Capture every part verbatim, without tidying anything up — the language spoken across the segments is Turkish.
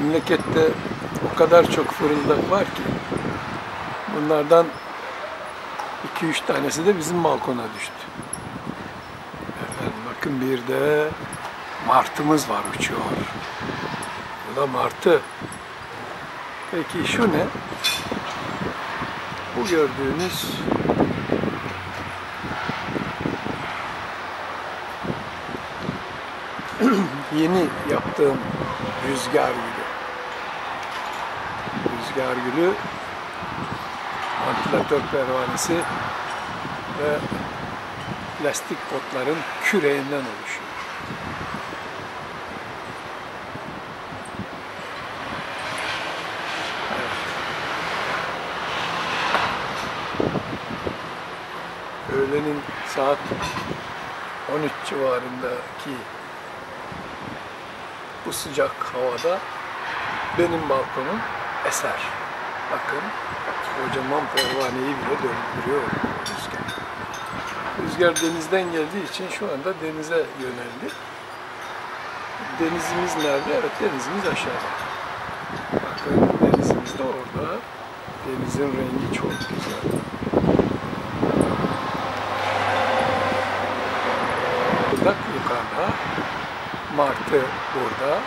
Memlekette o kadar çok fırıldak var ki bunlardan iki üç tanesi de bizim balkona düştü. Efendim, bakın bir de martımız var, uçuyor. Bu da martı. Peki şu ne? Bu gördüğünüz yeni yaptığım rüzgar gülü. Rüzgar gülü, vantilatör pervanesi ve plastik potların küreğinden oluşuyor. Evet. Öğlenin saat on üç civarındaki bu sıcak havada benim balkonum eser. Bakın, kocaman pervaneyi bile döndürüyor rüzgar. Rüzgar denizden geldiği için şu anda denize yöneldi. Denizimiz nerede? Evet, denizimiz aşağıda. Bakın, denizimiz de orada. Denizin rengi çok güzel. Burada yukarıda. Martı burada.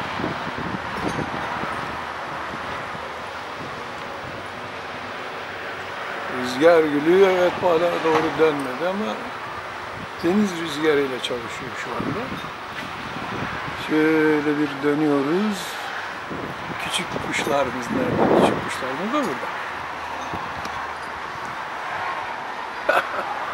Rüzgar gülü evet bana doğru dönmedi ama deniz rüzgarıyla çalışıyor şu anda. Şöyle bir dönüyoruz. Küçük kuşlarımız nerede? Küçük kuşlarımız da burada.